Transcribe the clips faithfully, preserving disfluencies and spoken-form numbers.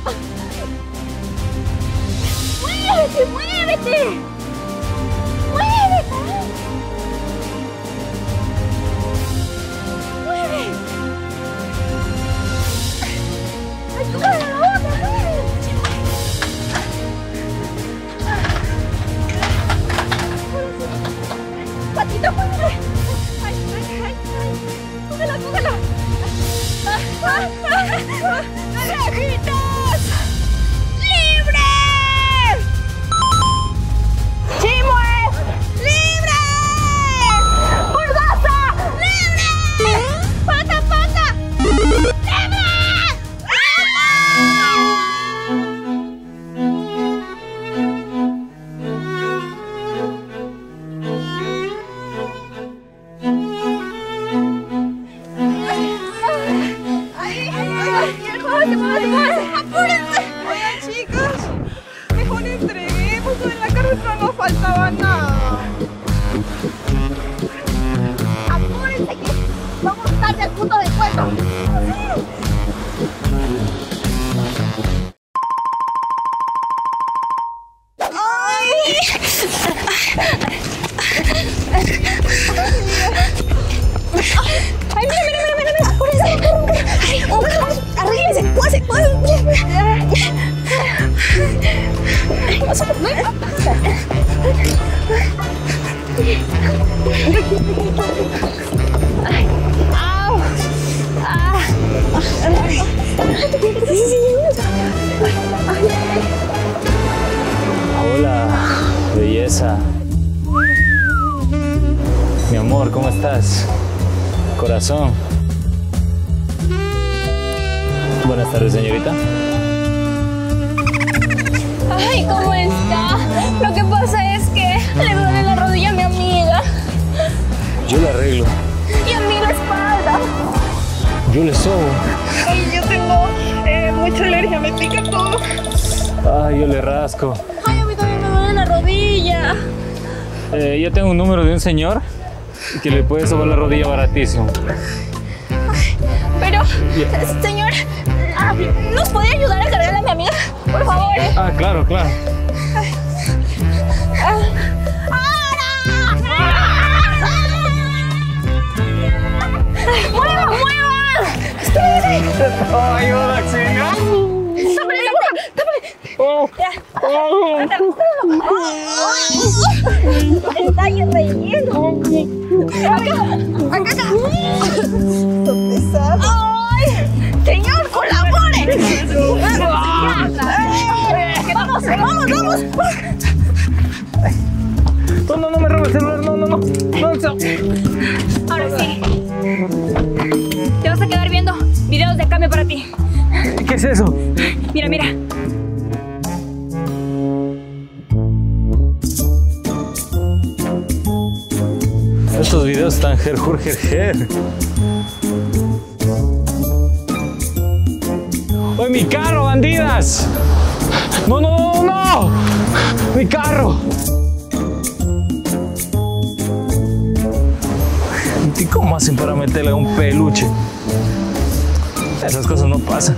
¡Muévete, muévete! ¡Muévete! ¡Mueve! ¡Ayúdame a la otra! ¡Patito, muévete! ¡Ay, ay, ay! ¡Cógela, cógela! ¡Ah, ah, ah! ¡Naranjitas! ¡Libre! ¡Chimue! ¡Libre! ¡Burgosa! ¡Libre! ¡Pata, pata! ¡Libre! No faltaba nada. Apúrense que vamos tarde al punto de encuentro. ¡Ay! ¡Ay, mira, mira, mira, mira! ¡Apúrense! ¡Ay, arríguense! ¡Pónganse, pónganse! ¡Paso por nuevo! Ay, au, ah, Hola, belleza. Mi amor, ¿cómo estás? Corazón. Buenas tardes, señorita. ay, ¿cómo está? Lo que pasa es que le duele la rodilla a mi amiga. Yo la arreglo. Y a mí la espalda. Yo le sobo. Ay, yo tengo eh, mucha alergia, me pica todo. Ay, yo le rasco. Ay, a mí también me duele la rodilla. Eh, yo tengo un número de un señor que le puede sobar la rodilla baratísimo. Ay, pero, Yeah. señor, ah, ¿nos puede ayudar a cargar a mi amiga? Por favor. Ah, claro, claro. ¡Mueva, mueva! ¡Ay, hola, señor! ¡Tápale la boca! ¡Tápale! Oh, Ya. oh. Está ahí relleno. Acá, acá, acá. ¡Ay! ¡Señor, colabore! ¡Vamos, vamos, vamos! No, no, no me robes el celular, no, no, no. No, no. Ahora sí. Te vas a quedar viendo videos de cambio para ti. ¿Qué es eso? Mira, mira. Estos videos están her, her, her, her. ¡Oye, mi carro, bandidas! ¡No, no, no, no! ¡Mi carro! ¿Y cómo hacen para meterle a un peluche? Esas cosas no pasan.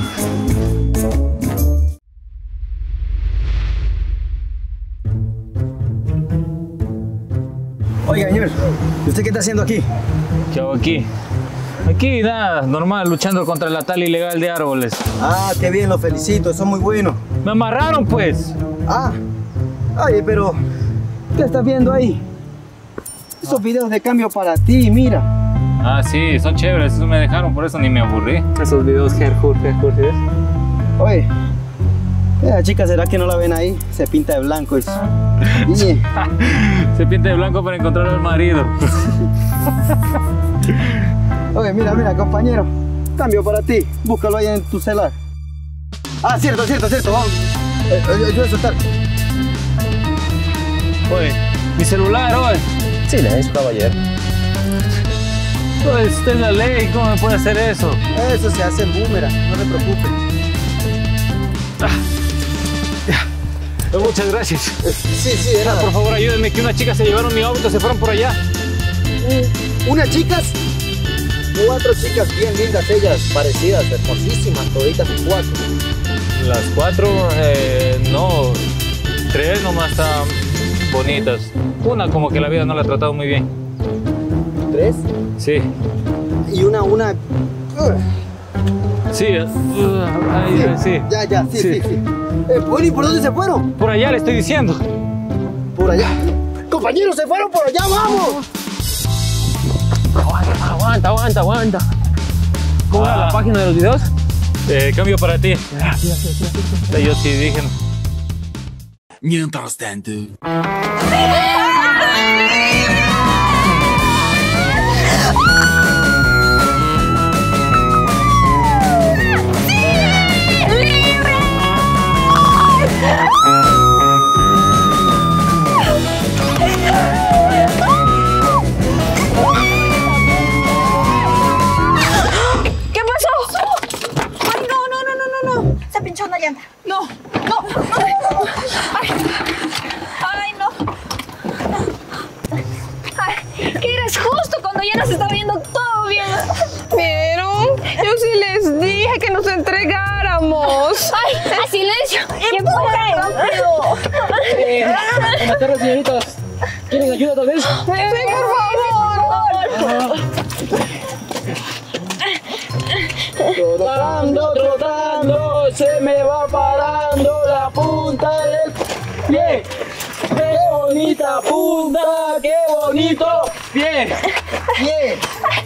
Oiga, señor, ¿y usted qué está haciendo aquí? ¿Qué hago aquí? Aquí nada, normal, luchando contra la tala ilegal de árboles. Ah, qué bien, lo felicito, eso es muy bueno. ¡Me amarraron, pues! Ah, oye, pero ¿qué estás viendo ahí? Esos videos de cambio para ti, mira. Ah, sí, son chéveres, eso me dejaron, por eso ni me aburrí. Esos videos herjur, herjur, ¿ves? Oye, la chica, ¿será que no la ven ahí? Se pinta de blanco eso. Oye, Se pinta de blanco para encontrar al marido. oye, mira, mira, compañero. Cambio para ti, búscalo ahí en tu celular. Ah, cierto, cierto, cierto, vamos. Eh, eh, yo voy a soltar. Oye, mi celular, oye. Sí, le hizo caballero. Oye, está en la ley, ¿cómo me puede hacer eso? Eso se hace en boomerang, no se preocupe. Eh, Muchas gracias. Sí, sí, era. Por favor, ayúdenme, que unas chicas se llevaron mi auto, se fueron por allá. Unas chicas, cuatro chicas bien lindas, ellas parecidas, hermosísimas, toditas en cuatro. Las cuatro, eh, no, tres nomás están bonitas. Una como que la vida no la ha tratado muy bien. ¿Tres? Sí, Y una, una... sí, uh, ay, ay, sí. Ya, ya, sí, Sí. sí, sí. Eh, Poli, ¿por dónde se fueron? Por allá le estoy diciendo. Por allá. Compañeros, se fueron por allá, vamos. Aguanta, aguanta, aguanta, aguanta. ¿Cómo era Ah. la página de los videos? Eh, cambio para ti. Yo sí dije. Mientras tanto. ¿Qué pasó? Ay, no, no, no, no, no, no. Se pinchó una llanta. No, no, no. Ay, ay, no. Ay, que eres justo cuando ya nos estaba yendo todo bien. ¿Vieron? Yo sí les dije que nos entregáramos. Ay, a silencio. ¡Empuja! rápido! Buenas tardes, señoritas. ¿Quieren ayuda tal vez? Sí, por favor. Trotando, trotando, se me va parando la punta del pie. ¡Qué bonita punta! ¡Qué bonito pie! Bien.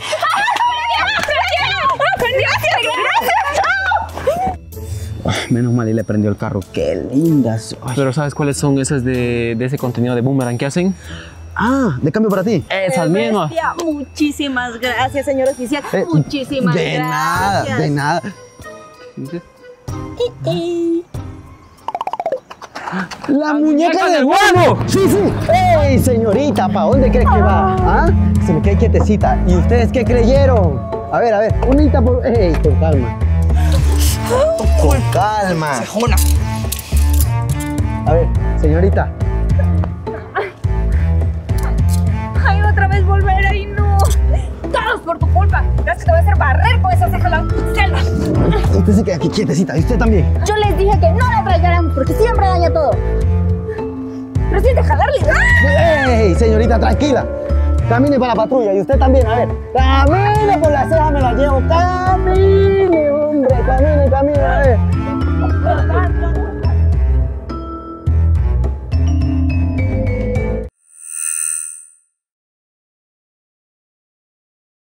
Menos mal y le prendió el carro. Qué lindas. Ay. Pero ¿sabes cuáles son esas de, de ese contenido de Boomerang que hacen? Ah, de cambio para ti. Esas mismas. Bestia, muchísimas gracias, señor oficial. Eh, Muchísimas de gracias. nada, de nada. La muñeca del huevo. Sí, sí. ¡Ey, señorita! ¿Para dónde cree que va? ¿Ah? Se me queda quietecita. ¿Y ustedes qué creyeron? A ver, a ver. Unita por... ¡Ey, con calma! Con calma. Cejona. A ver, señorita. Ay, otra vez volver ahí, no. Todos por tu culpa. Crees que te voy a hacer barrer con esa ceja la selva. Usted se queda aquí quietecita. ¿Y usted también? Yo les dije que no la traigan porque siempre daña todo. Pero siente jalarle. ¡Ey, señorita, tranquila! Camine para la patrulla y usted también, a ver. Camine por la